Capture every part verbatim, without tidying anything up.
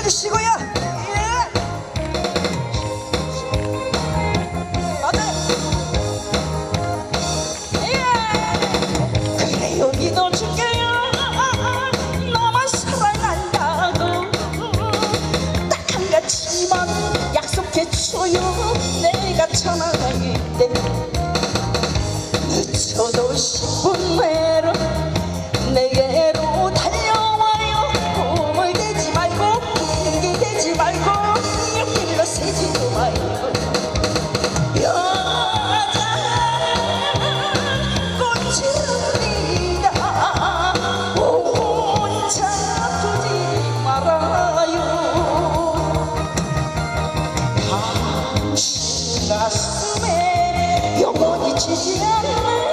기다리시고요. 예. 맞아요. 예. 그래요 믿어줄게요. 너만 사랑한다고 딱 한 가지만 약속해줘요. 내가 전화할 때 늦어도 십 분 내로 내게로 달려와요. 꿈을 대지 말고 핑계 대지 말고 옆길로 새지도 말고 여자는 꽃입니다. 혼자 두지 말아요. 당신 가슴에 영원히 지지 않는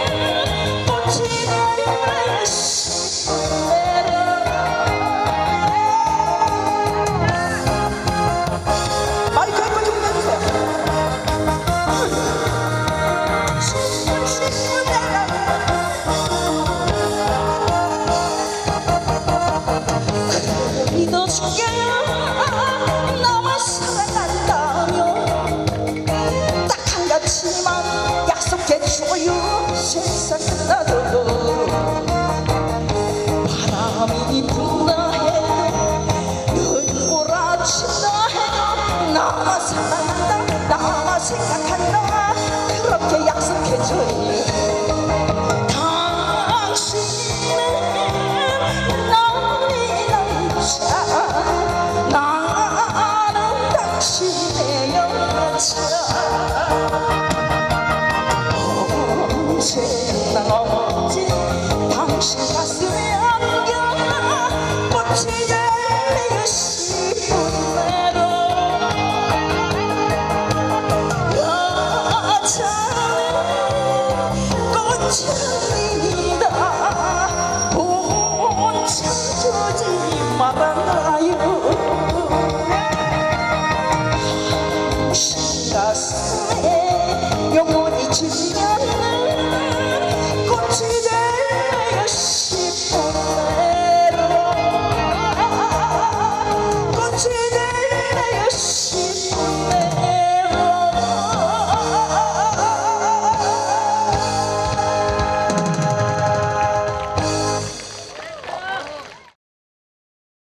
약속해줘요. 세상 끝나도 바람이 분다 해도 눈 몰아친다 해도 나만 사랑한다 나만 생각한다 그렇게 약속해줘요. 당신은 나의 남자 나는 당신의 여자. 언제 당신 가슴에 안겨 꽃이 열리고 싶은 대로 여자는 꽃을